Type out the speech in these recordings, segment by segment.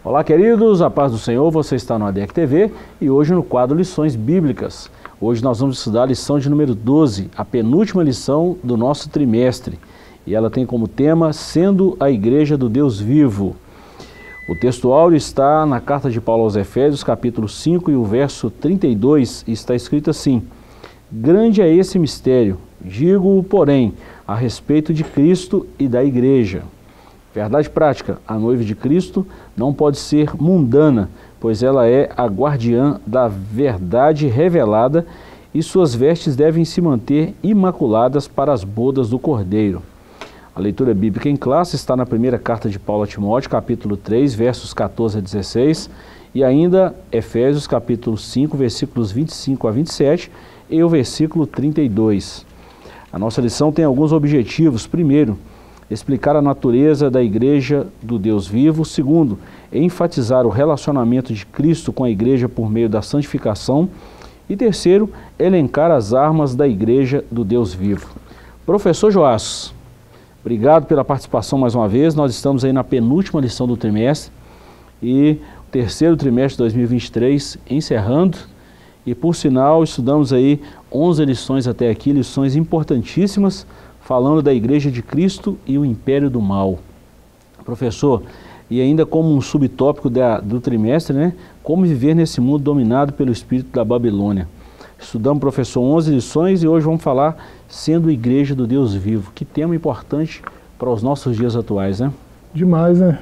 Olá, queridos, a paz do Senhor, você está no ADEC TV e hoje no quadro Lições Bíblicas. Hoje nós vamos estudar a lição de número 12, a penúltima lição do nosso trimestre. E ela tem como tema, Sendo a Igreja do Deus Vivo. O texto áureo está na carta de Paulo aos Efésios, capítulo 5 e o verso 32, e está escrito assim: Grande é esse mistério, digo-o, porém, a respeito de Cristo e da Igreja. Verdade prática, a noiva de Cristo não pode ser mundana, pois ela é a guardiã da verdade revelada e suas vestes devem se manter imaculadas para as bodas do Cordeiro. A leitura bíblica em classe está na primeira carta de Paulo a Timóteo, capítulo 3, versos 14 a 16, e ainda Efésios, capítulo 5, versículos 25 a 27 e o versículo 32. A nossa lição tem alguns objetivos. Primeiro, explicar a natureza da Igreja do Deus Vivo. Segundo, enfatizar o relacionamento de Cristo com a Igreja por meio da santificação. E terceiro, elencar as armas da Igreja do Deus Vivo. Professor Joás, obrigado pela participação mais uma vez. Nós estamos aí na penúltima lição do trimestre e o terceiro trimestre de 2023 encerrando. E por sinal, estudamos aí 11 lições até aqui, lições importantíssimas, falando da Igreja de Cristo e o Império do Mal. Professor, e ainda como um subtópico do trimestre, né? Como viver nesse mundo dominado pelo espírito da Babilônia. Estudamos, professor, 11 lições e hoje vamos falar sendo Igreja do Deus Vivo. Que tema importante para os nossos dias atuais, né? Demais, né?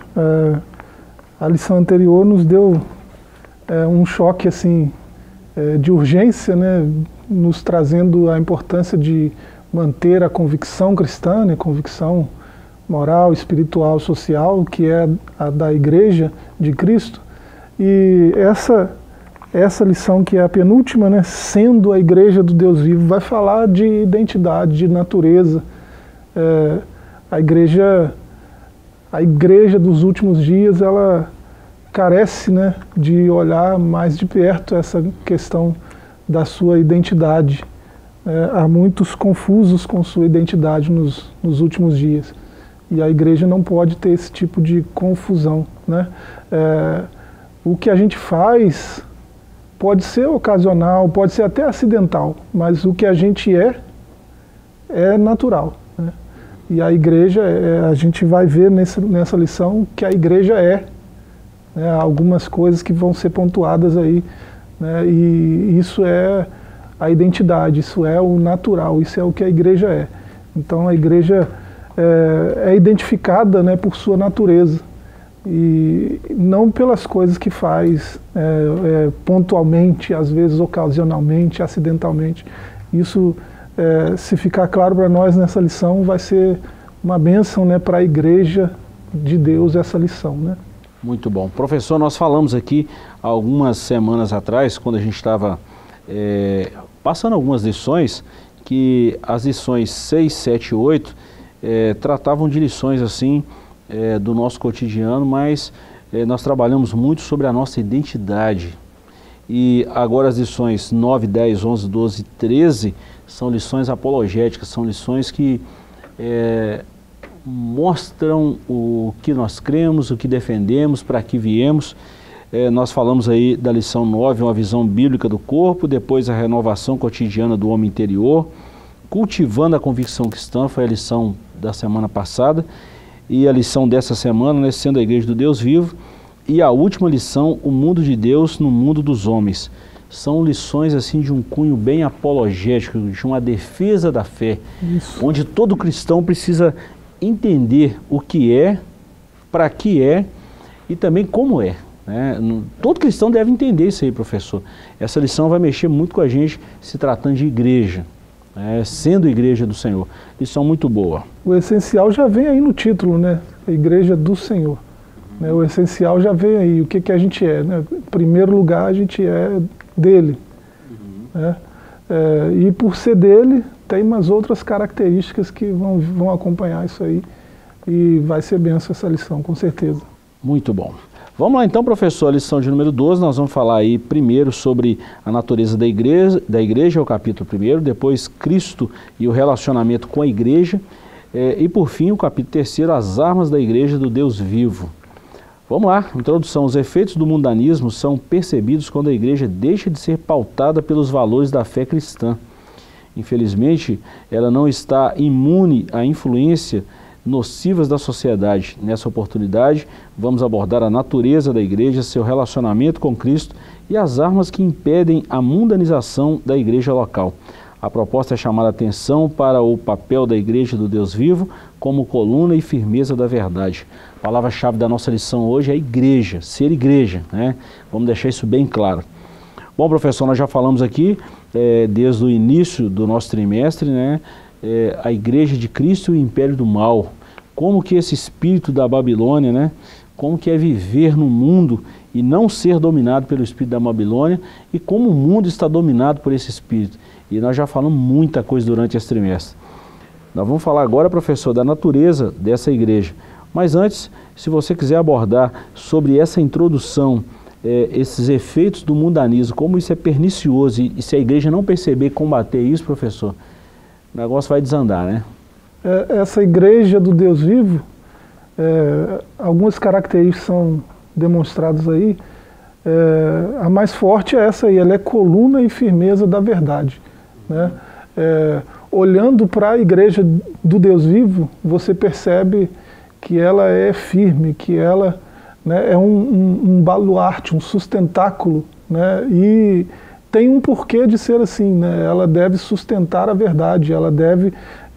A lição anterior nos deu um choque, assim, de urgência, né? Nos trazendo a importância de manter a convicção cristã, né, convicção moral, espiritual, social, que é a da Igreja de Cristo. E essa lição, que é a penúltima, né, sendo a Igreja do Deus Vivo, vai falar de identidade, de natureza. A igreja dos últimos dias, ela carece, né, de olhar mais de perto essa questão da sua identidade. Há muitos confusos com sua identidade nos últimos dias. E a igreja não pode ter esse tipo de confusão, né? O que a gente faz pode ser ocasional, pode ser até acidental, mas o que a gente é natural, né? E a igreja, a gente vai ver nessa lição que a igreja né, algumas coisas que vão ser pontuadas aí, né? E isso é a identidade, isso é o natural, isso é o que a igreja é. Então a igreja é identificada, né, por sua natureza e não pelas coisas que faz pontualmente, às vezes ocasionalmente, acidentalmente. Isso, se ficar claro para nós nessa lição, vai ser uma bênção, né, para a igreja de Deus, essa lição, né? Muito bom. Professor, nós falamos aqui algumas semanas atrás, quando a gente estava passando algumas lições, que as lições 6, 7 e 8 tratavam de lições assim do nosso cotidiano, mas nós trabalhamos muito sobre a nossa identidade. E agora as lições 9, 10, 11, 12 e 13 são lições apologéticas, são lições que mostram o que nós cremos, o que defendemos, para que viemos. Nós falamos aí da lição 9, uma visão bíblica do corpo, depois a renovação cotidiana do homem interior, cultivando a convicção cristã, foi a lição da semana passada, e a lição dessa semana, né, sendo a Igreja do Deus Vivo, e a última lição, o mundo de Deus no mundo dos homens. São lições assim de um cunho bem apologético, de uma defesa da fé, onde todo cristão precisa entender o que é, para que é e também como é. Todo cristão deve entender isso aí, professor. Essa lição vai mexer muito com a gente se tratando de igreja, sendo Igreja do Senhor. Lição muito boa. O essencial já vem aí no título, né? A Igreja do Senhor. O essencial já vem aí, o que a gente é, né? Em primeiro lugar, a gente é dele. E por ser dele, tem umas outras características que vão acompanhar isso aí. E vai ser benção essa lição, com certeza. Muito bom. Vamos lá então, professor, a lição de número 12, nós vamos falar aí primeiro sobre a natureza da igreja, o capítulo 1, depois Cristo e o relacionamento com a igreja, e por fim o capítulo 3, as armas da Igreja do Deus Vivo. Vamos lá, introdução. Os efeitos do mundanismo são percebidos quando a igreja deixa de ser pautada pelos valores da fé cristã. Infelizmente, ela não está imune à influência nocivas da sociedade. Nessa oportunidade, vamos abordar a natureza da igreja, seu relacionamento com Cristo e as armas que impedem a mundanização da igreja local. A proposta é chamar a atenção para o papel da igreja do Deus vivo como coluna e firmeza da verdade. A palavra-chave da nossa lição hoje é igreja, ser igreja, né? Vamos deixar isso bem claro. Bom, professor, nós já falamos aqui, desde o início do nosso trimestre, né? A igreja de Cristo e o império do mal. Como que esse espírito da Babilônia, né? Como que é viver no mundo e não ser dominado pelo espírito da Babilônia, e como o mundo está dominado por esse espírito. E nós já falamos muita coisa durante esse trimestre. Nós vamos falar agora, professor, da natureza dessa igreja. Mas antes, se você quiser abordar sobre essa introdução, esses efeitos do mundanismo, como isso é pernicioso, e se a igreja não perceber combater isso, professor, o negócio vai desandar, né? Essa igreja do Deus vivo, algumas características são demonstradas aí. A mais forte é essa aí, ela é coluna e firmeza da verdade, né? Olhando para a igreja do Deus vivo, você percebe que ela é firme, que ela, né, é um baluarte, um sustentáculo, né? E tem um porquê de ser assim, né? Ela deve sustentar a verdade, ela deve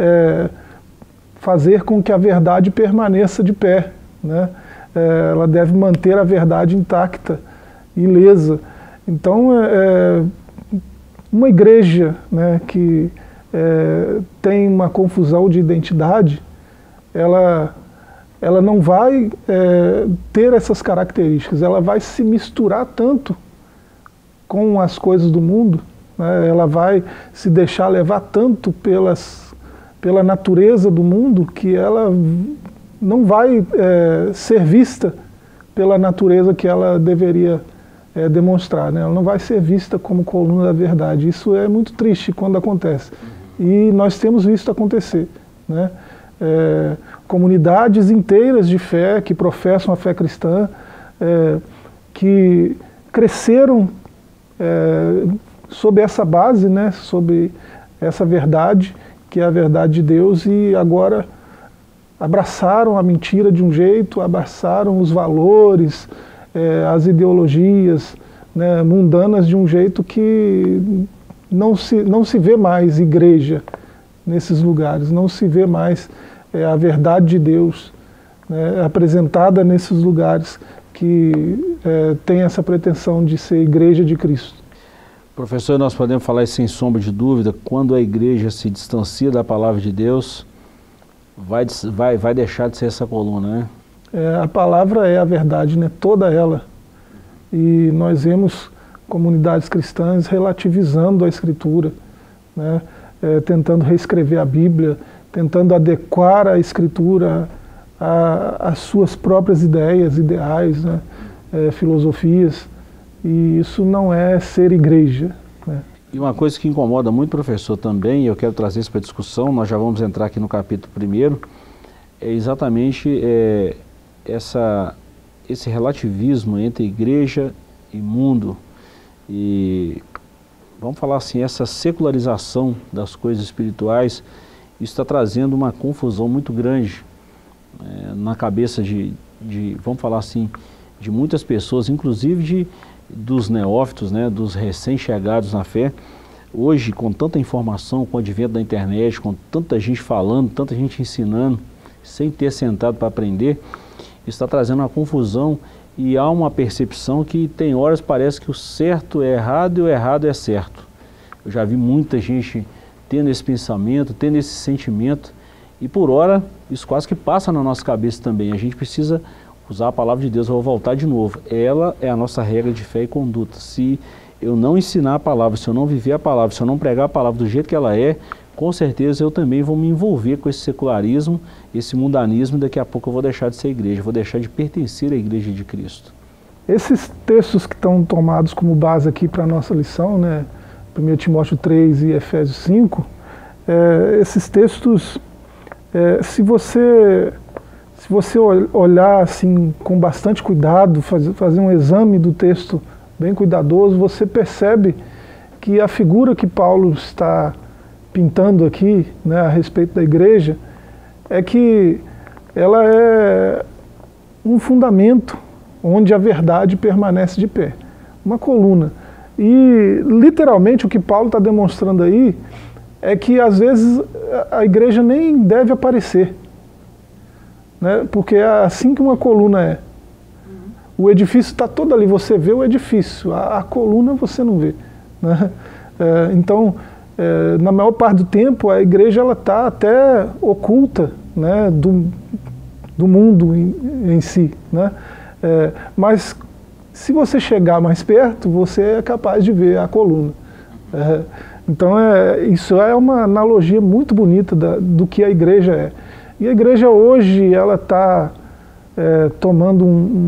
fazer com que a verdade permaneça de pé, né? Ela deve manter a verdade intacta, ilesa. Então, uma igreja, né, que tem uma confusão de identidade, ela não vai ter essas características, ela vai se misturar tanto com as coisas do mundo, né? Ela vai se deixar levar tanto pela natureza do mundo, que ela não vai ser vista pela natureza que ela deveria demonstrar, né? Ela não vai ser vista como coluna da verdade. Isso é muito triste quando acontece. E nós temos visto acontecer, né? Comunidades inteiras de fé, que professam a fé cristã, que cresceram sob essa base, né? Sob essa verdade, que é a verdade de Deus, e agora abraçaram a mentira de um jeito, abraçaram os valores, as ideologias, né, mundanas de um jeito que não se vê mais igreja nesses lugares, não se vê mais a verdade de Deus, né, apresentada nesses lugares que tem essa pretensão de ser igreja de Cristo. Professor, nós podemos falar isso sem sombra de dúvida, quando a igreja se distancia da palavra de Deus, vai deixar de ser essa coluna, né? A palavra é a verdade, né? Toda ela. E nós vemos comunidades cristãs relativizando a Escritura, né? Tentando reescrever a Bíblia, tentando adequar a Escritura às suas próprias ideias, ideais, né? Filosofias. E isso não é ser igreja, né? E uma coisa que incomoda muito, professor, também, e eu quero trazer isso para a discussão, nós já vamos entrar aqui no capítulo 1, é exatamente esse relativismo entre igreja e mundo. E vamos falar assim, essa secularização das coisas espirituais, isso está trazendo uma confusão muito grande na cabeça vamos falar assim, de muitas pessoas, inclusive dos neófitos, né, dos recém-chegados na fé. Hoje, com tanta informação, com o advento da internet, com tanta gente falando, tanta gente ensinando, sem ter sentado para aprender, está trazendo uma confusão, e há uma percepção que tem horas parece que o certo é errado e o errado é certo. Eu já vi muita gente tendo esse pensamento, tendo esse sentimento, e por hora isso quase que passa na nossa cabeça também. A gente precisa usar a palavra de Deus. Eu vou voltar de novo. Ela é a nossa regra de fé e conduta. Se eu não ensinar a palavra, se eu não viver a palavra, se eu não pregar a palavra do jeito que ela é, com certeza eu também vou me envolver com esse secularismo, esse mundanismo, e daqui a pouco eu vou deixar de ser igreja, vou deixar de pertencer à igreja de Cristo. Esses textos que estão tomados como base aqui para a nossa lição, né, 1 Timóteo 3 e Efésios 5, esses textos, se você se você olhar assim com bastante cuidado, fazer um exame do texto bem cuidadoso, você percebe que a figura que Paulo está pintando aqui, né, a respeito da igreja, é que ela é um fundamento onde a verdade permanece de pé, uma coluna. E literalmente o que Paulo está demonstrando aí é que às vezes a igreja nem deve aparecer, né, porque é assim que uma coluna é. O edifício está todo ali, você vê o edifício, a coluna você não vê, né? Então, na maior parte do tempo, a igreja está até oculta, né, do mundo em si, né? Mas se você chegar mais perto, você é capaz de ver a coluna. Então, isso é uma analogia muito bonita do que a igreja é. E a igreja hoje, ela está tomando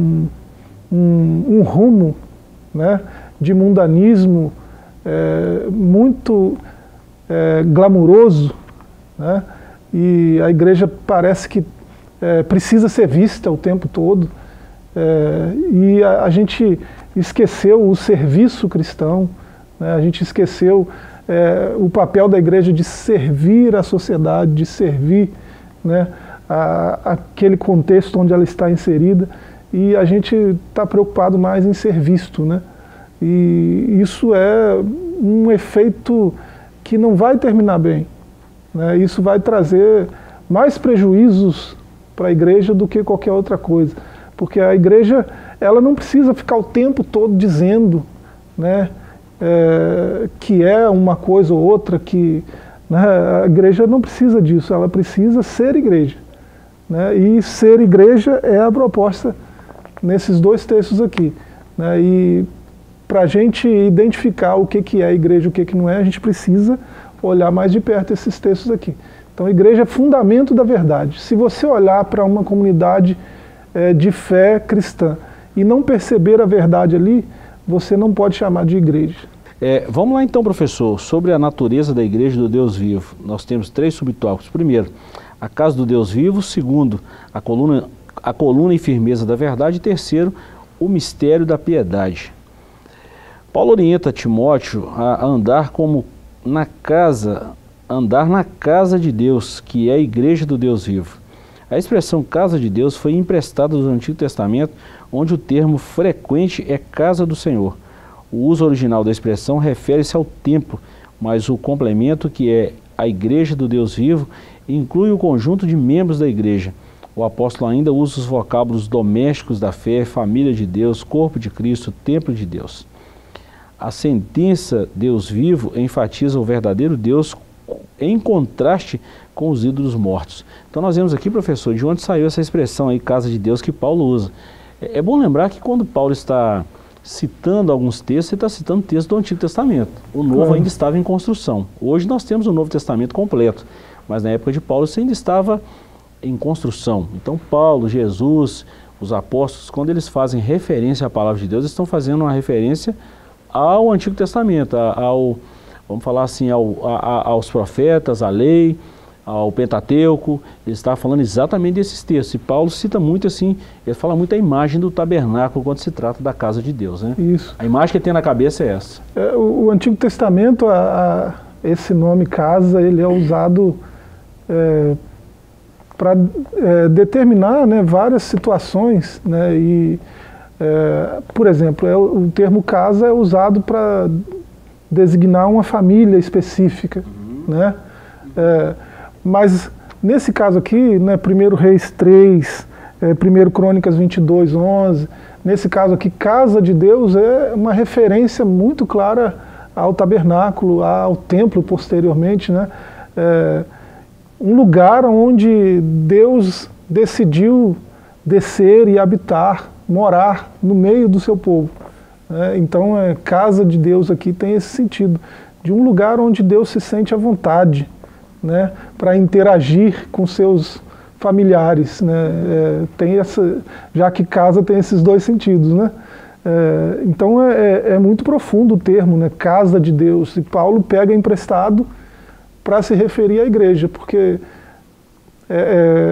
um rumo, né, de mundanismo muito glamuroso, né, e a igreja parece que precisa ser vista o tempo todo, e a gente esqueceu o serviço cristão, né, a gente esqueceu o papel da igreja de servir a sociedade, de servir, né, aquele contexto onde ela está inserida. E a gente está preocupado mais em ser visto, né? E isso é um efeito que não vai terminar bem, né? Isso vai trazer mais prejuízos para a igreja do que qualquer outra coisa. Porque a igreja, ela não precisa ficar o tempo todo dizendo, né, que é uma coisa ou outra, né, a igreja não precisa disso, ela precisa ser igreja, né? E ser igreja é a proposta nesses dois textos aqui, né? E para a gente identificar o que é a igreja e o que não é, a gente precisa olhar mais de perto esses textos aqui. Então a igreja é fundamento da verdade. Se você olhar para uma comunidade de fé cristã e não perceber a verdade ali, você não pode chamar de igreja. Vamos lá então, professor, sobre a natureza da igreja do Deus vivo. Nós temos 3 subtópicos. Primeiro, a casa do Deus vivo. Segundo, a coluna e firmeza da verdade. E terceiro, o mistério da piedade. Paulo orienta Timóteo a andar na casa de Deus, que é a igreja do Deus vivo. A expressão casa de Deus foi emprestada do Antigo Testamento, onde o termo frequente é casa do Senhor. O uso original da expressão refere-se ao templo, mas o complemento, que é a igreja do Deus vivo, inclui o conjunto de membros da igreja. O apóstolo ainda usa os vocábulos domésticos da fé, família de Deus, corpo de Cristo, templo de Deus. A sentença Deus vivo enfatiza o verdadeiro Deus em contraste com os ídolos mortos. Então nós vemos aqui, professor, de onde saiu essa expressão aí, casa de Deus, que Paulo usa. É bom lembrar que quando Paulo está citando alguns textos, ele está citando textos do Antigo Testamento. O Novo ainda estava em construção. Hoje nós temos o Novo Testamento completo, mas na época de Paulo isso ainda estava em construção. Então Paulo, Jesus, os apóstolos, quando eles fazem referência à palavra de Deus, eles estão fazendo uma referência ao Antigo Testamento, vamos falar assim, aos profetas, à lei, ao Pentateuco. Ele está falando exatamente desses textos. E Paulo cita muito assim, ele fala muito a imagem do tabernáculo quando se trata da casa de Deus, né? Isso. A imagem que ele tem na cabeça é essa. O Antigo Testamento, esse nome casa, ele é usado para determinar, né, várias situações, né, e por exemplo, o termo casa é usado para designar uma família específica, né? Mas nesse caso aqui, né, 1 Reis 3, 1 Crônicas 22, 11, nesse caso aqui, casa de Deus é uma referência muito clara ao tabernáculo, ao templo posteriormente, né? Um lugar onde Deus decidiu descer e habitar, morar no meio do seu povo. Então, casa de Deus aqui tem esse sentido, de um lugar onde Deus se sente à vontade, né, para interagir com seus familiares, né? Já que casa tem esses dois sentidos, né? Então é muito profundo o termo, né, casa de Deus, e Paulo pega emprestado para se referir à igreja, porque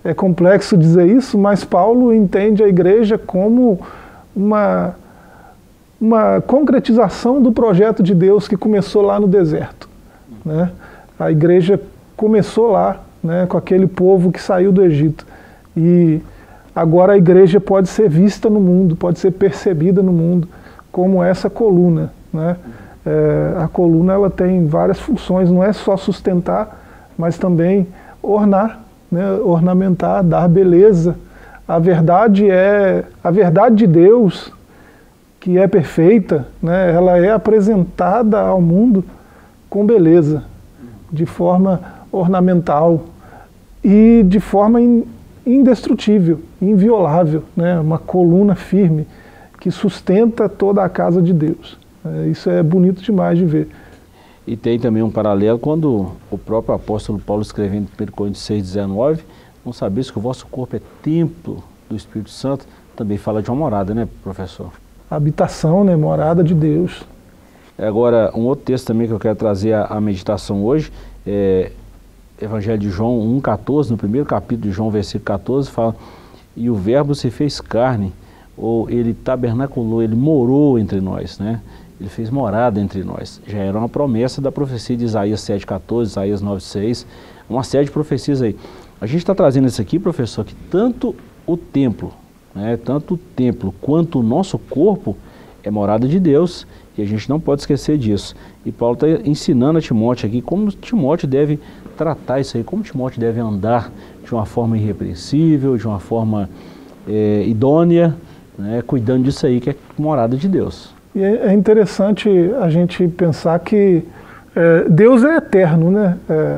É complexo dizer isso, mas Paulo entende a igreja como uma concretização do projeto de Deus que começou lá no deserto, né? A igreja começou lá, né, com aquele povo que saiu do Egito. E agora a igreja pode ser vista no mundo, pode ser percebida no mundo como essa coluna, né? A coluna ela tem várias funções, não é só sustentar, mas também ornar, né, ornamentar, dar beleza. A verdade de Deus, que é perfeita, né, ela é apresentada ao mundo com beleza, de forma ornamental e de forma indestrutível, inviolável, né, uma coluna firme que sustenta toda a casa de Deus. Isso é bonito demais de ver. E tem também um paralelo quando o próprio apóstolo Paulo, escrevendo em 1 Coríntios 6,19, não sabeis que o vosso corpo é templo do Espírito Santo, também fala de uma morada, né, professor? Habitação, né, morada de Deus. Agora, um outro texto também que eu quero trazer à meditação hoje, é Evangelho de João 1,14, no primeiro capítulo de João, versículo 14, fala: e o verbo se fez carne, ou ele tabernaculou, ele morou entre nós, né? Ele fez morada entre nós. Já era uma promessa da profecia de Isaías 7,14, Isaías 9,6, uma série de profecias aí. A gente está trazendo isso aqui, professor, que tanto o templo, né, tanto o templo quanto o nosso corpo é morada de Deus, e a gente não pode esquecer disso. E Paulo está ensinando a Timóteo aqui como Timóteo deve tratar isso aí, como Timóteo deve andar de uma forma irrepreensível, de uma forma idônea, né, cuidando disso aí que é morada de Deus. E é interessante a gente pensar que Deus é eterno, né?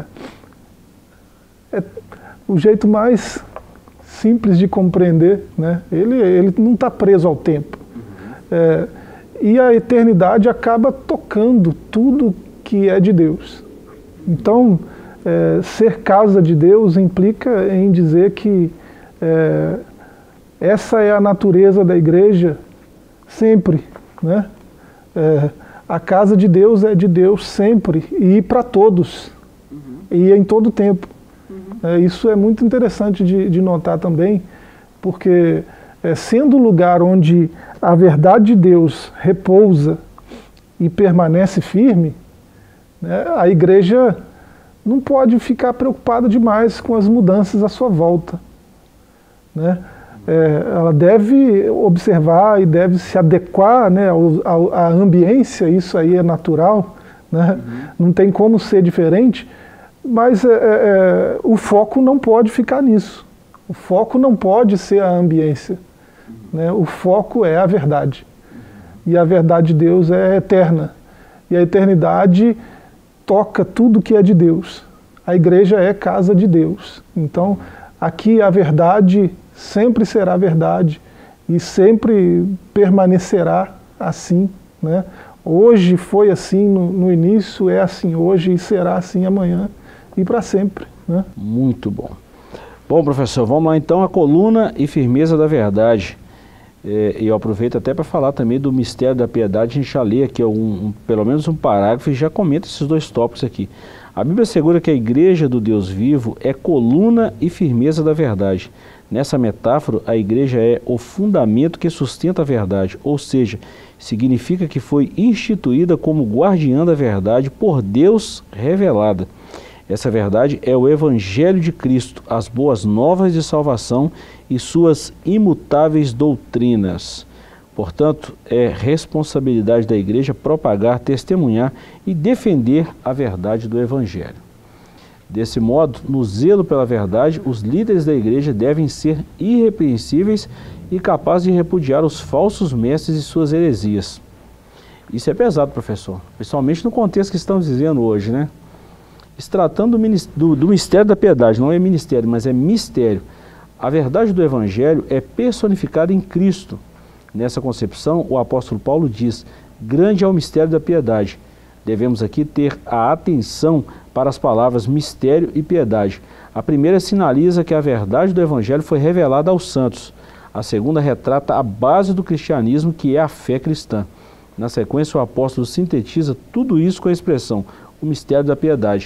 O jeito mais simples de compreender, né? Ele não está preso ao tempo. E a eternidade acaba tocando tudo que é de Deus. Então, ser casa de Deus implica em dizer que essa é a natureza da igreja sempre, né? A casa de Deus é de Deus sempre e para todos, e em todo tempo. Isso é muito interessante de notar também, porque sendo o lugar onde a verdade de Deus repousa e permanece firme, né, a igreja não pode ficar preocupada demais com as mudanças à sua volta, né? Ela deve observar e deve se adequar, né, à ambiência, isso aí é natural, né? Não tem como ser diferente, mas o foco não pode ficar nisso. O foco não pode ser a ambiência, né? O foco é a verdade. E a verdade de Deus é eterna. E a eternidade toca tudo que é de Deus. A igreja é casa de Deus. Então, aqui a verdade sempre será verdade e sempre permanecerá assim, né? Hoje foi assim no início, é assim hoje e será assim amanhã e para sempre, né? Muito bom. Bom, professor, vamos lá então, a coluna e firmeza da verdade. E eu aproveito até para falar também do mistério da piedade. A gente já lê aqui pelo menos um parágrafo e já comenta esses dois tópicos aqui. A Bíblia assegura que a igreja do Deus vivo é coluna e firmeza da verdade. Nessa metáfora, a igreja é o fundamento que sustenta a verdade, ou seja, significa que foi instituída como guardiã da verdade por Deus revelada. Essa verdade é o Evangelho de Cristo, as boas novas de salvação e suas imutáveis doutrinas. Portanto, é responsabilidade da igreja propagar, testemunhar e defender a verdade do Evangelho. Desse modo, no zelo pela verdade, os líderes da igreja devem ser irrepreensíveis e capazes de repudiar os falsos mestres e suas heresias. Isso é pesado, professor, principalmente no contexto que estamos vivendo hoje, né? Se tratando do mistério da piedade, não é ministério, mas é mistério. A verdade do Evangelho é personificada em Cristo. Nessa concepção, o apóstolo Paulo diz: grande é o mistério da piedade. Devemos aqui ter a atenção para as palavras mistério e piedade. A primeira sinaliza que a verdade do Evangelho foi revelada aos santos. A segunda retrata a base do cristianismo, que é a fé cristã. Na sequência, o apóstolo sintetiza tudo isso com a expressão: o mistério da piedade.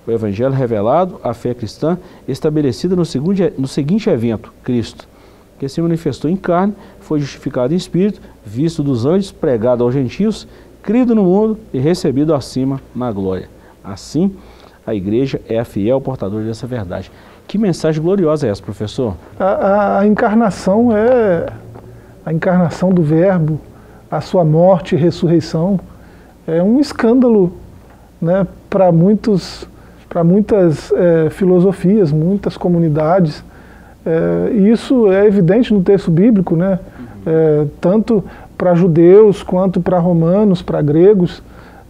o Evangelho revelado, a fé cristã, estabelecida no seguinte evento, Cristo, que se manifestou em carne, foi justificado em espírito, visto dos anjos, pregado aos gentios, crido no mundo e recebido acima na glória. Assim, a igreja é a fiel portadora dessa verdade. Que mensagem gloriosa é essa, professor? A encarnação é a encarnação do Verbo, a sua morte e ressurreição. É um escândalo, né, para muitas filosofias, muitas comunidades. E isso é evidente no texto bíblico, né? Tanto para judeus quanto para romanos, para gregos.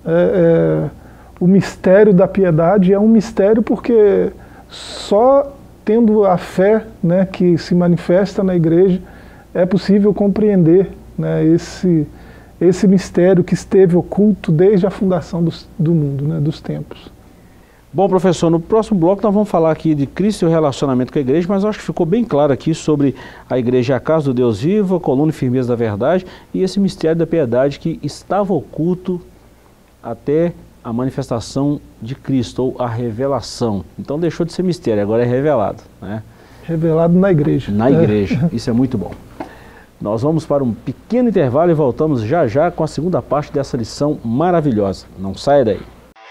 O mistério da piedade é um mistério porque só tendo a fé, né, que se manifesta na igreja é possível compreender, né, esse mistério que esteve oculto desde a fundação do mundo, né, dos tempos. Bom, professor, no próximo bloco nós vamos falar aqui de Cristo e o relacionamento com a igreja, mas eu acho que ficou bem claro aqui sobre a igreja, a casa do Deus vivo, a coluna e firmeza da verdade e esse mistério da piedade que estava oculto até a manifestação de Cristo, ou a revelação. Então deixou de ser mistério, agora é revelado, né? Revelado na igreja. Na igreja, isso é muito bom. Nós vamos para um pequeno intervalo e voltamos já já com a segunda parte dessa lição maravilhosa. Não saia daí.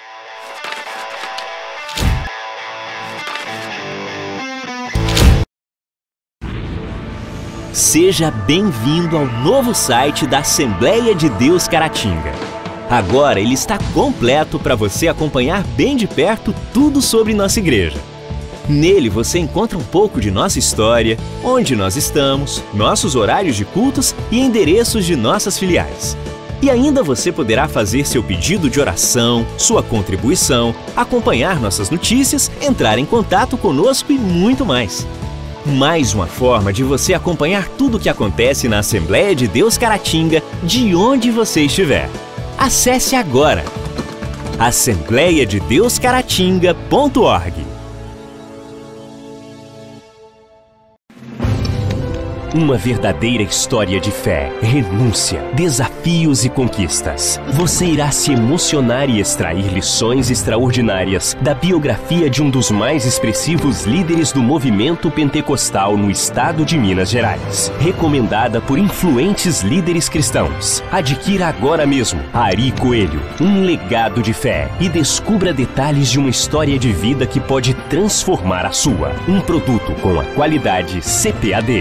Seja bem-vindo ao novo site da Assembleia de Deus Caratinga. Agora ele está completo para você acompanhar bem de perto tudo sobre nossa igreja. Nele você encontra um pouco de nossa história, onde nós estamos, nossos horários de cultos e endereços de nossas filiais. E ainda você poderá fazer seu pedido de oração, sua contribuição, acompanhar nossas notícias, entrar em contato conosco e muito mais. Mais uma forma de você acompanhar tudo o que acontece na Assembleia de Deus Caratinga, de onde você estiver. Acesse agora assembleiadedeuscaratinga.org. Uma verdadeira história de fé, renúncia, desafios e conquistas. Você irá se emocionar e extrair lições extraordinárias da biografia de um dos mais expressivos líderes do movimento pentecostal no estado de Minas Gerais. Recomendada por influentes líderes cristãos. Adquira agora mesmo Ari Coelho, um legado de fé, e descubra detalhes de uma história de vida que pode transformar a sua. Um produto com a qualidade CPAD.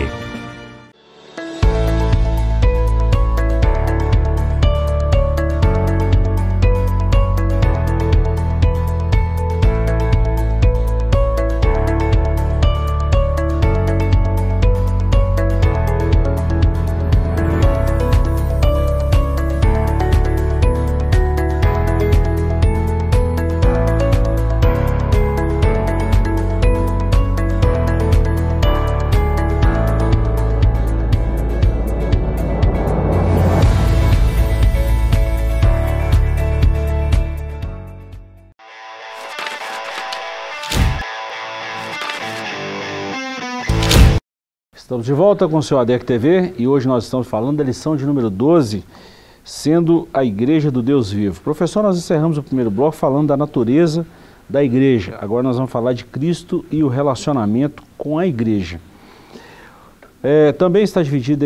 Estamos de volta com o seu ADEC TV e hoje nós estamos falando da lição de número 12, sendo a Igreja do Deus Vivo. Professor, nós encerramos o primeiro bloco falando da natureza da igreja. Agora nós vamos falar de Cristo e o relacionamento com a igreja. Também está dividido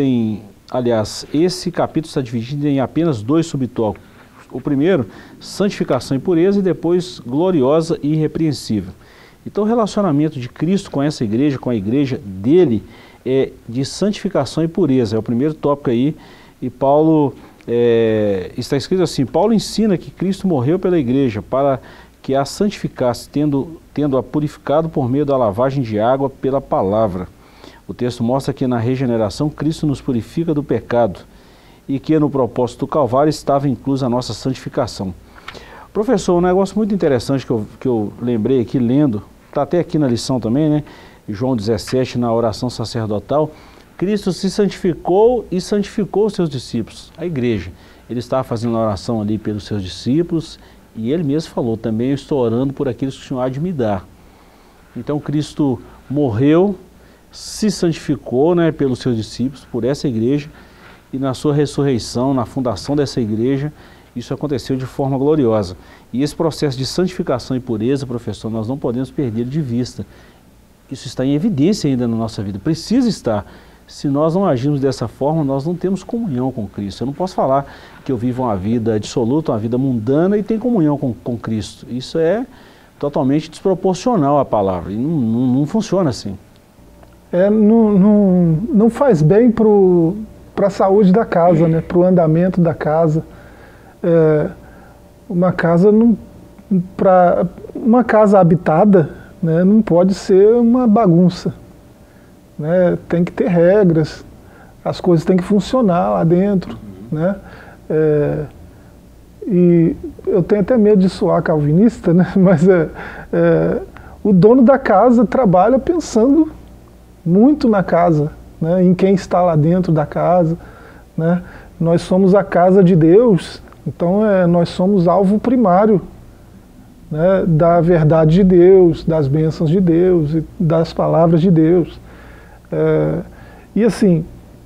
esse capítulo está dividido em apenas 2 subtópicos. O primeiro, santificação e pureza, e depois gloriosa e irrepreensível. Então o relacionamento de Cristo com essa igreja, com a igreja dele, é de santificação e pureza. É o primeiro tópico aí, e Paulo, está escrito assim: Paulo ensina que Cristo morreu pela igreja para que a santificasse, tendo-a purificado por meio da lavagem de água pela palavra. O texto mostra que na regeneração Cristo nos purifica do pecado e que no propósito do Calvário estava inclusa a nossa santificação. Professor, um negócio muito interessante que eu lembrei aqui lendo, está até aqui na lição também, né? João 17, na oração sacerdotal, Cristo se santificou e santificou os seus discípulos, a igreja. Ele estava fazendo a oração ali pelos seus discípulos e ele mesmo falou, também eu estou orando por aqueles que o Senhor há de me dar. Então Cristo morreu, se santificou, né, pelos seus discípulos, por essa igreja, e na sua ressurreição, na fundação dessa igreja, isso aconteceu de forma gloriosa. E esse processo de santificação e pureza, professor, nós não podemos perder de vista. Isso está em evidência ainda na nossa vida, precisa estar. Se nós não agirmos dessa forma, nós não temos comunhão com Cristo. Eu não posso falar que eu vivo uma vida dissoluta, uma vida mundana e tenho comunhão com Cristo. Isso é totalmente desproporcional à palavra, e não funciona assim. Não faz bem para a saúde da casa, né? Para o andamento da casa. Uma casa habitada, né, não pode ser uma bagunça. Né? Tem que ter regras, as coisas têm que funcionar lá dentro. Né? E eu tenho até medo de soar calvinista, né? Mas o dono da casa trabalha pensando muito na casa, né? Em quem está lá dentro da casa. Né? Nós somos a casa de Deus, então nós somos alvo primário, né, da verdade de Deus, das bênçãos de Deus, e das palavras de Deus. E assim,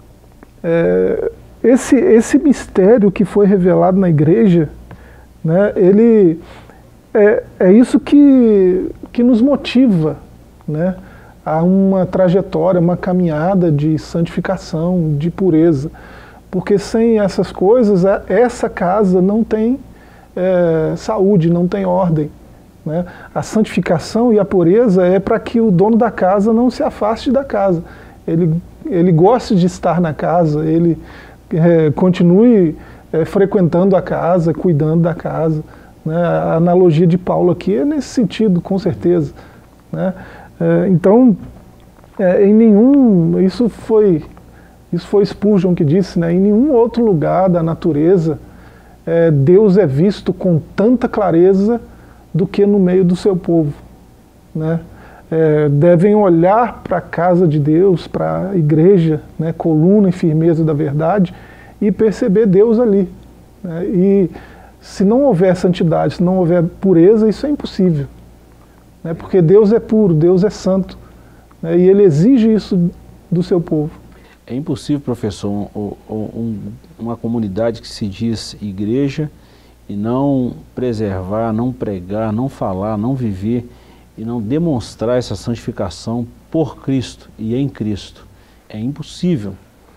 esse mistério que foi revelado na igreja, né, ele é isso que nos motiva, né, a uma trajetória, uma caminhada de santificação, de pureza. Porque sem essas coisas, essa casa não tem saúde, não tem ordem. Né? A santificação e a pureza é para que o dono da casa não se afaste da casa. Ele goste de estar na casa, ele continue frequentando a casa, cuidando da casa. Né? A analogia de Paulo aqui é nesse sentido, com certeza. Né? Então, em nenhum... Isso foi Spurgeon que disse, né? Em nenhum outro lugar da natureza Deus é visto com tanta clareza do que no meio do seu povo. Né? Devem olhar para a casa de Deus, para a igreja, né? Coluna e firmeza da verdade, e perceber Deus ali. Né? E se não houver santidade, se não houver pureza, isso é impossível. Né? Porque Deus é puro, Deus é santo, né? E Ele exige isso do seu povo. É impossível, professor, uma comunidade que se diz igreja e não preservar, não pregar, não falar, não viver e não demonstrar essa santificação por Cristo e em Cristo. É impossível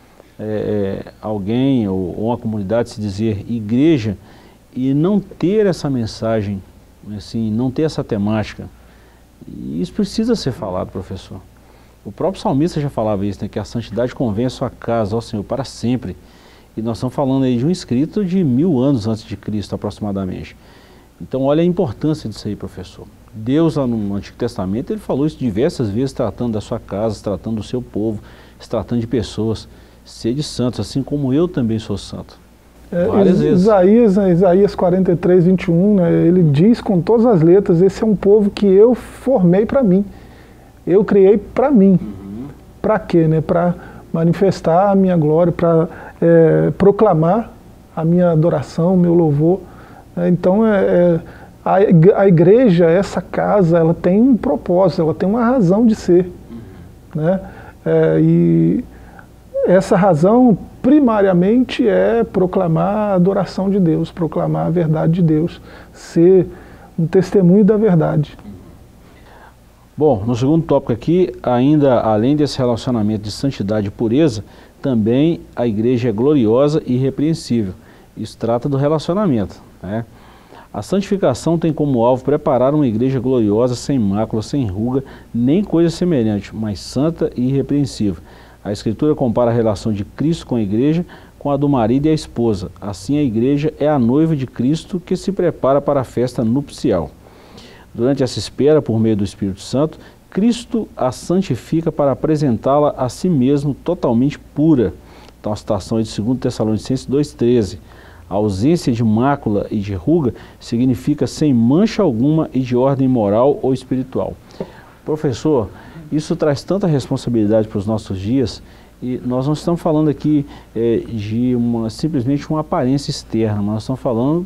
alguém ou uma comunidade se dizer igreja e não ter essa mensagem, assim, não ter essa temática. E isso precisa ser falado, professor. O próprio salmista já falava isso, né, que a santidade convém a sua casa, ó Senhor, para sempre. E nós estamos falando aí de um escrito de 1000 anos antes de Cristo, aproximadamente. Então, olha a importância disso aí, professor. Deus, lá no Antigo Testamento, Ele falou isso diversas vezes, tratando da sua casa, tratando do seu povo, se tratando de pessoas. Sede santos, assim como eu também sou santo. Várias vezes. Isaías 43, 21, né, ele diz com todas as letras, esse é um povo que eu formei para mim. Eu criei para mim. Para quê? Né? Para manifestar a minha glória, para proclamar a minha adoração, o meu louvor. Então, a igreja, essa casa, ela tem um propósito, ela tem uma razão de ser. Né? E essa razão, primariamente, é proclamar a adoração de Deus, proclamar a verdade de Deus, ser um testemunho da verdade. Bom, no segundo tópico aqui, ainda além desse relacionamento de santidade e pureza, também a igreja é gloriosa e irrepreensível. Isso trata do relacionamento. Né? A santificação tem como alvo preparar uma igreja gloriosa, sem mácula, sem ruga, nem coisa semelhante, mas santa e irrepreensível. A Escritura compara a relação de Cristo com a igreja com a do marido e a esposa. Assim, a igreja é a noiva de Cristo que se prepara para a festa nupcial. Durante essa espera, por meio do Espírito Santo, Cristo a santifica para apresentá-la a si mesmo totalmente pura. Então a citação é de 2 Tessalonicenses 2,13. A ausência de mácula e de ruga significa sem mancha alguma e de ordem moral ou espiritual. Professor, isso traz tanta responsabilidade para os nossos dias, e nós não estamos falando aqui de simplesmente uma aparência externa, mas nós estamos falando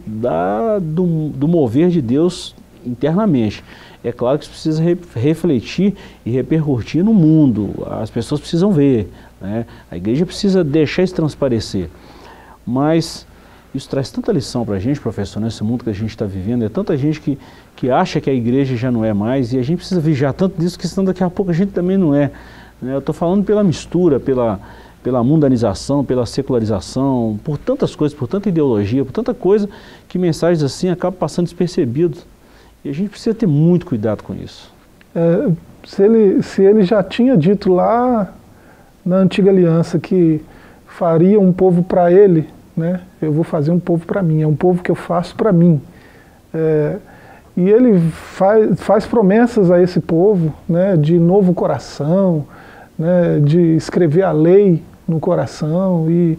do mover de Deus internamente. É claro que isso precisa refletir e repercutir no mundo, as pessoas precisam ver, né? A igreja precisa deixar isso transparecer, mas Isso traz tanta lição para a gente, professor, nesse mundo que a gente está vivendo. É tanta gente que acha que a igreja já não é mais, e a gente precisa vigiar tanto disso, que senão daqui a pouco a gente também não é. Eu estou falando pela mistura, pela mundanização, pela secularização, por tantas coisas, por tanta ideologia, por tanta coisa, que mensagens assim acabam passando despercebidos. E a gente precisa ter muito cuidado com isso. Se ele já tinha dito lá na antiga aliança que faria um povo para ele, né? Eu vou fazer um povo para mim, é um povo que eu faço para mim. E ele faz promessas a esse povo, né, de novo coração, né, de escrever a lei no coração, e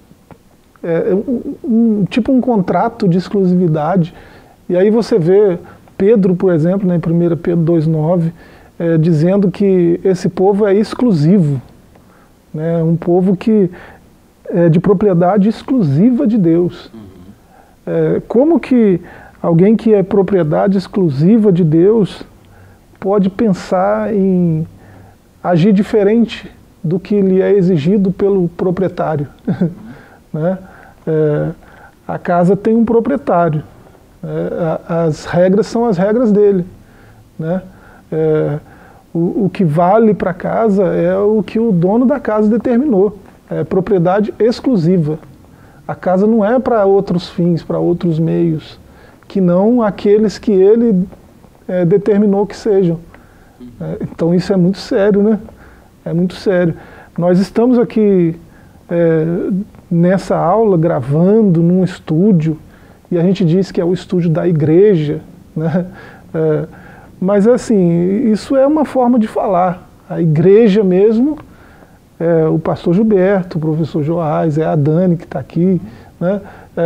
tipo um contrato de exclusividade. E aí você vê Pedro, por exemplo, né, em 1 Pedro 2,9, dizendo que esse povo é exclusivo, né, um povo que é de propriedade exclusiva de Deus. Como que alguém que é propriedade exclusiva de Deus pode pensar em agir diferente do que lhe é exigido pelo proprietário? Né? A casa tem um proprietário, as regras são as regras dele, né? O que vale para a casa é o que o dono da casa determinou, é propriedade exclusiva. A casa não é para outros fins, para outros meios, que não aqueles que ele determinou que sejam. Então isso é muito sério, né? É muito sério. Nós estamos aqui nessa aula gravando num estúdio, e a gente diz que é o estúdio da igreja, né? Mas assim, isso é uma forma de falar. A igreja mesmo, o pastor Gilberto, o professor Joás, a Dani que está aqui, né?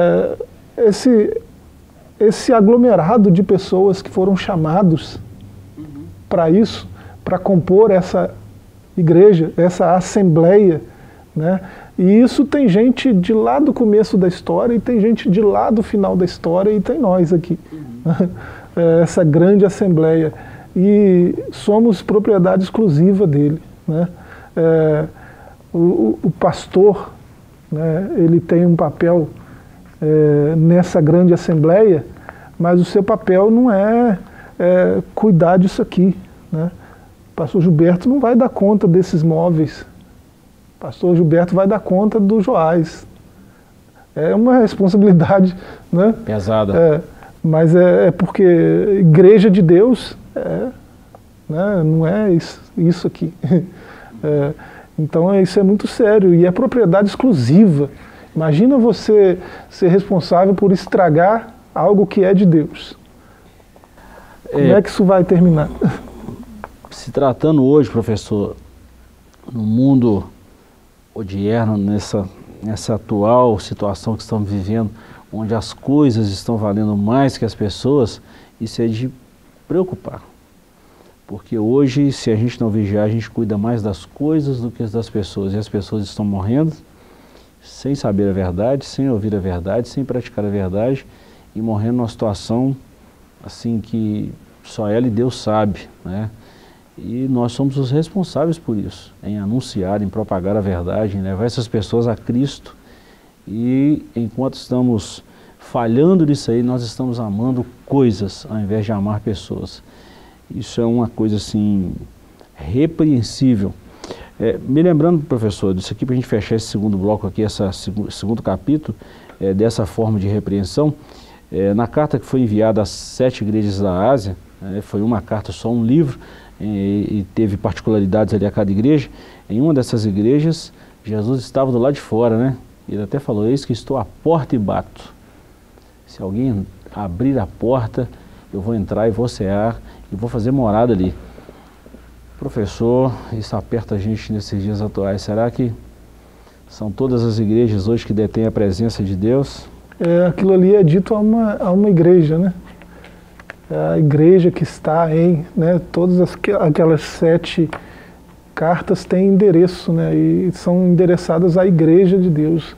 Esse aglomerado de pessoas que foram chamados para isso, para compor essa igreja, essa assembleia, né? E isso tem gente de lá do começo da história, e tem gente de lá do final da história, e tem nós aqui. Essa grande assembleia. E somos propriedade exclusiva dele, né? O pastor, né, ele tem um papel nessa grande assembleia, mas o seu papel não é cuidar disso aqui, né? O pastor Gilberto não vai dar conta desses móveis. O pastor Gilberto vai dar conta do Joás. É uma responsabilidade, né, pesada. Mas é porque igreja de Deus né, não é isso aqui. Então isso é muito sério, e é propriedade exclusiva. Imagina você ser responsável por estragar algo que é de Deus. Como é que isso vai terminar? Se tratando hoje, professor, no mundo odierno, nessa atual situação que estamos vivendo, onde as coisas estão valendo mais que as pessoas, isso é de preocupar. Porque hoje, se a gente não vigiar, a gente cuida mais das coisas do que das pessoas. E as pessoas estão morrendo sem saber a verdade, sem ouvir a verdade, sem praticar a verdade, e morrendo numa situação assim que só ela e Deus sabe, né? E nós somos os responsáveis por isso, em anunciar, em propagar a verdade, em levar essas pessoas a Cristo. E enquanto estamos falhando nisso aí, nós estamos amando coisas ao invés de amar pessoas. Isso é uma coisa assim repreensível. Me lembrando, professor, disso aqui para a gente fechar esse segundo bloco aqui, esse segundo capítulo, dessa forma de repreensão, na carta que foi enviada às 7 igrejas da Ásia, foi uma carta, só um livro, e teve particularidades ali a cada igreja. Em uma dessas igrejas, Jesus estava do lado de fora, né? Ele até falou: eis que estou à porta e bato. Se alguém abrir a porta, eu vou entrar e vou cear e vou fazer morada ali. Professor, isso aperta a gente nesses dias atuais. Será que são todas as igrejas hoje que detêm a presença de Deus? Aquilo ali é dito a uma igreja, né? A igreja que está em, né, todas aquelas 7 cartas têm endereço, né? E são endereçadas à igreja de Deus.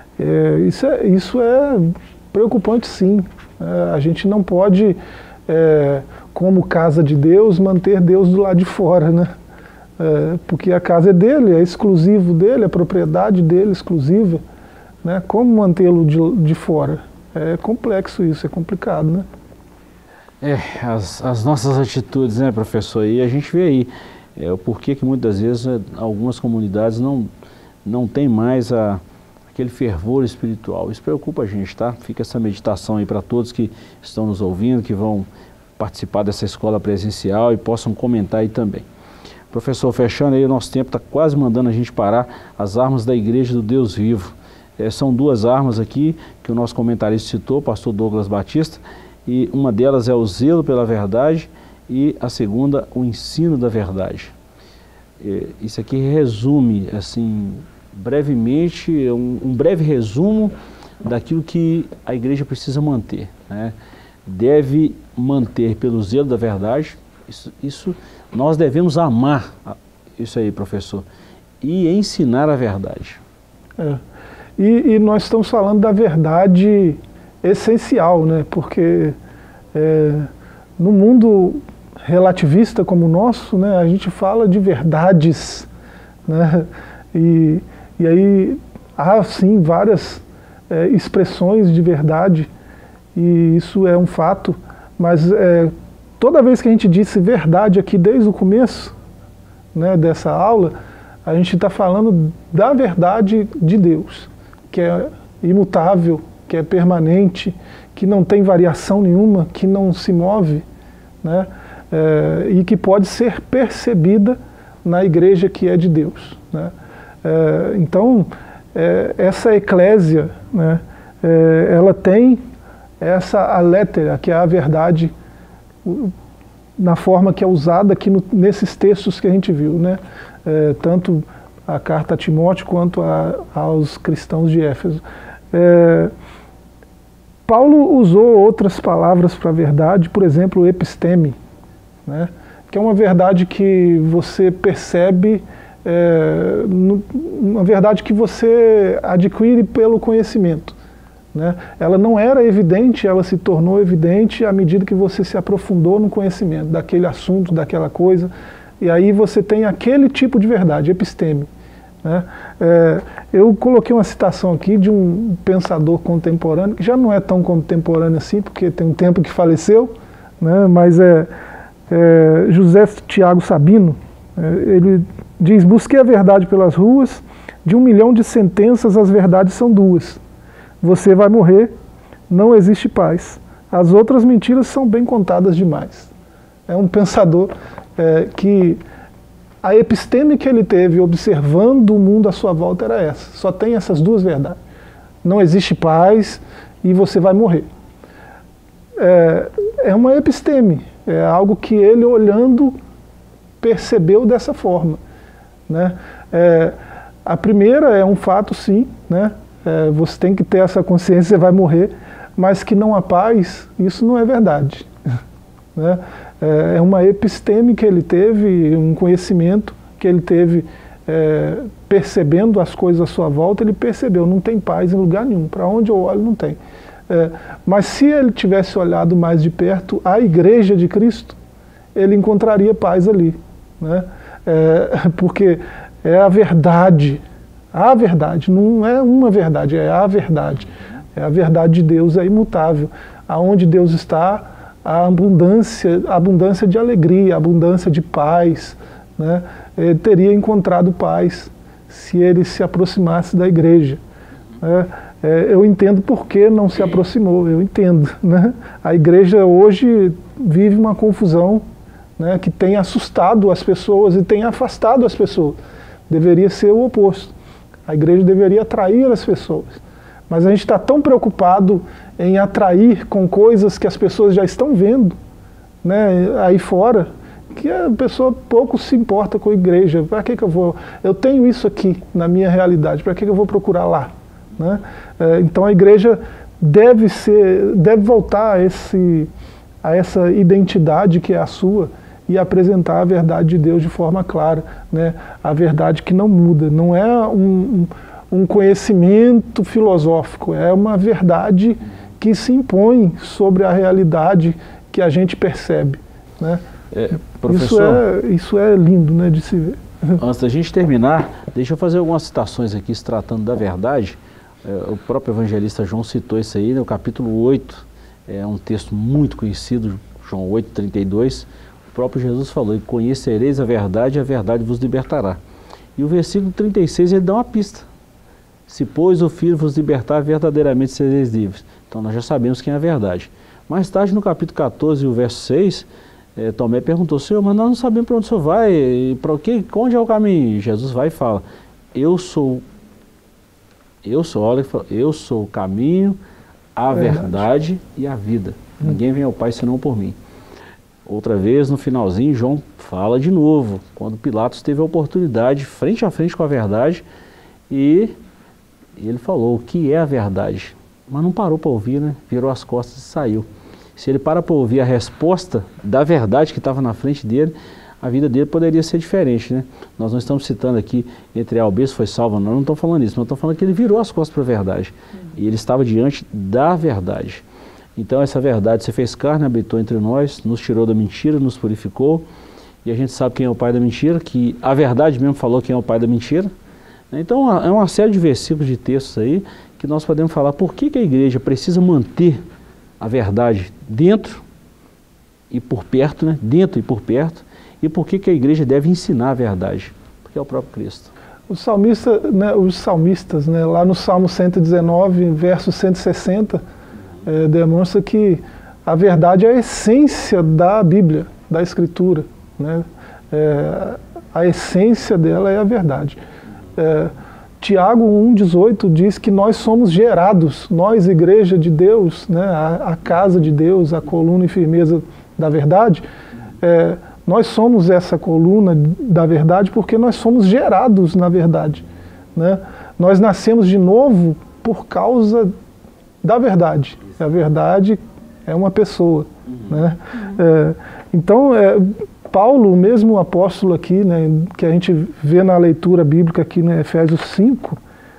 Isso é preocupante, sim. A gente não pode, como casa de Deus, manter Deus do lado de fora, né? Porque a casa é dele, é exclusivo dele, é propriedade dele, exclusiva. né? Como mantê-lo de fora? É complexo isso, é complicado, né? As nossas atitudes, né, professor? E a gente vê aí o porquê que muitas vezes algumas comunidades não têm mais aquele fervor espiritual. Isso preocupa a gente, tá? Fica essa meditação aí para todos que estão nos ouvindo, que vão participar dessa escola presencial e possam comentar aí também. Professor, fechando aí, o nosso tempo está quase mandando a gente parar. As armas da Igreja do Deus Vivo. São duas armas aqui que o nosso comentarista citou, o pastor Douglas Batista, e uma delas é o zelo pela verdade e a segunda, o ensino da verdade. Isso aqui resume, assim, brevemente, um breve resumo daquilo que a igreja precisa manter, né? Deve manter pelo zelo da verdade, isso nós devemos amar isso aí, professor, e ensinar a verdade. E nós estamos falando da verdade essencial, né? Porque no mundo relativista como o nosso, né, a gente fala de verdades, né? E aí há sim várias expressões de verdade, e isso é um fato, mas toda vez que a gente disse verdade aqui desde o começo, né, dessa aula, a gente está falando da verdade de Deus, que é imutável, que é permanente, que não tem variação nenhuma, que não se move, né, e que pode ser percebida na igreja que é de Deus, né. Então, essa eclésia, né, ela tem essa alétera, que é a verdade, na forma que é usada aqui nesses textos que a gente viu, né, tanto a carta a Timóteo quanto aos cristãos de Éfeso. Paulo usou outras palavras para a verdade, por exemplo, episteme, né, que é uma verdade que você percebe, uma verdade que você adquire pelo conhecimento, né? Ela não era evidente, ela se tornou evidente à medida que você se aprofundou no conhecimento daquele assunto, daquela coisa, e aí você tem aquele tipo de verdade, episteme, né? Eu coloquei uma citação aqui de um pensador contemporâneo, que já não é tão contemporâneo assim, porque tem um tempo que faleceu, né? Mas José Tiago Sabino. Ele diz: busquei a verdade pelas ruas, de 1 milhão de sentenças as verdades são duas. Você vai morrer, não existe paz. As outras mentiras são bem contadas demais. É um pensador que a episteme que ele teve observando o mundo à sua volta era essa. Só tem essas duas verdades. Não existe paz e você vai morrer. É uma episteme, é algo que ele, olhando, percebeu dessa forma, né? A primeira é um fato, sim, né? Você tem que ter essa consciência, você vai morrer, mas que não há paz, isso não é verdade, né? É uma episteme que ele teve, um conhecimento que ele teve, percebendo as coisas à sua volta, ele percebeu, não tem paz em lugar nenhum, para onde eu olho não tem. Mas se ele tivesse olhado mais de perto a igreja de Cristo, ele encontraria paz ali, né? Porque é a verdade, não é uma verdade, é a verdade. É a verdade de Deus, é imutável. Aonde Deus está, a abundância de alegria, a abundância de paz, né? Ele teria encontrado paz se ele se aproximasse da igreja, né? Eu entendo por que não se aproximou, eu entendo, né? A igreja hoje vive uma confusão, né, que tem assustado as pessoas e tem afastado as pessoas. Deveria ser o oposto. A igreja deveria atrair as pessoas. Mas a gente está tão preocupado em atrair com coisas que as pessoas já estão vendo, né, aí fora, que a pessoa pouco se importa com a igreja. Para que eu vou? Eu tenho isso aqui na minha realidade, para que eu vou procurar lá, né? Então a igreja deve voltar a essa identidade que é a sua e apresentar a verdade de Deus de forma clara, né? A verdade que não muda, não é um conhecimento filosófico, é uma verdade que se impõe sobre a realidade que a gente percebe, né? Professor, isso é lindo, né, de se ver. Antes da gente terminar, deixa eu fazer algumas citações aqui, se tratando da verdade. O próprio evangelista João citou isso aí, no capítulo 8, é um texto muito conhecido, João 8:32, o próprio Jesus falou: e conhecereis a verdade vos libertará. E o versículo 36 ele dá uma pista: se pois o Filho vos libertar, verdadeiramente sereis livres. Então nós já sabemos quem é a verdade. Mais tarde, no capítulo 14, o verso 6, Tomé perguntou: Senhor, mas nós não sabemos para onde o Senhor vai, para onde é o caminho? E Jesus vai e fala: eu sou o caminho, a verdade e a vida. Ninguém vem ao Pai senão por mim. Outra vez, no finalzinho, João fala de novo, quando Pilatos teve a oportunidade, frente a frente com a verdade, e ele falou: o que é a verdade? Mas não parou para ouvir, né? Virou as costas e saiu. Se ele para ouvir a resposta da verdade que estava na frente dele, a vida dele poderia ser diferente, né? Nós não estamos citando aqui, entre a besta foi salva, não estamos falando isso, nós estamos falando que ele virou as costas para a verdade. E ele estava diante da verdade. Então essa verdade se fez carne, habitou entre nós, nos tirou da mentira, nos purificou. E a gente sabe quem é o pai da mentira, que a verdade mesmo falou quem é o pai da mentira. Então é uma série de versículos, de textos aí, que nós podemos falar por que a igreja precisa manter a verdade dentro e por perto, né? Dentro e por perto. E por que a igreja deve ensinar a verdade? Porque é o próprio Cristo. Os salmistas, né, lá no Salmo 119, verso 160, demonstra que a verdade é a essência da Bíblia, da Escritura, né? A essência dela é a verdade. Tiago 1,18 diz que nós somos gerados, nós, igreja de Deus, né, a casa de Deus, a coluna e firmeza da verdade, nós somos essa coluna da verdade porque nós somos gerados na verdade, né? Nós nascemos de novo por causa da verdade. A verdade é uma pessoa, né? Então, Paulo, o mesmo apóstolo aqui, né, que a gente vê na leitura bíblica aqui, né, Efésios 5,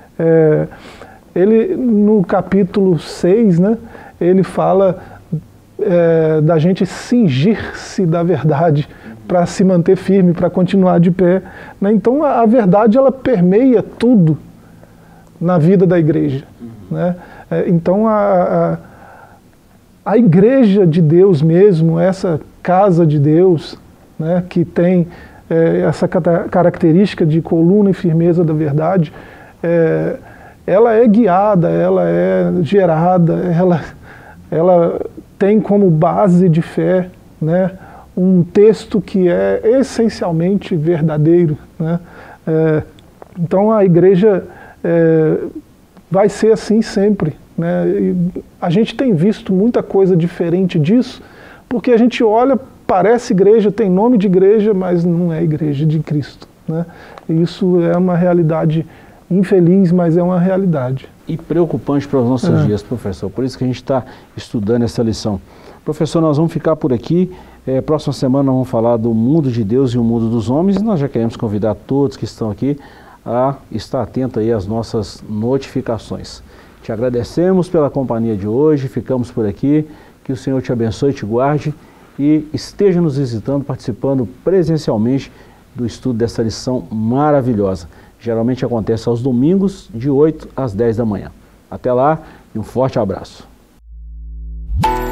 ele no capítulo 6, né, ele fala da gente cingir-se da verdade para se manter firme, para continuar de pé, né? Então a verdade ela permeia tudo na vida da igreja, né? Então a igreja de Deus mesmo, essa casa de Deus, né, que tem essa característica de coluna e firmeza da verdade, ela é guiada, ela é gerada, ela tem como base de fé, né, um texto que é essencialmente verdadeiro, né? Então a igreja vai ser assim sempre, né? E a gente tem visto muita coisa diferente disso, porque a gente olha, parece igreja, tem nome de igreja, mas não é igreja de Cristo, né? E isso é uma realidade infeliz, mas é uma realidade. E preocupante para os nossos dias, professor. Por isso que a gente está estudando essa lição. Professor, nós vamos ficar por aqui. Próxima semana nós vamos falar do mundo de Deus e o mundo dos homens. E nós já queremos convidar todos que estão aqui a estar atento aí às nossas notificações. Te agradecemos pela companhia de hoje. Ficamos por aqui. Que o Senhor te abençoe e te guarde. E esteja nos visitando, participando presencialmente do estudo dessa lição maravilhosa. Geralmente acontece aos domingos, de 8 às 10 da manhã. Até lá e um forte abraço.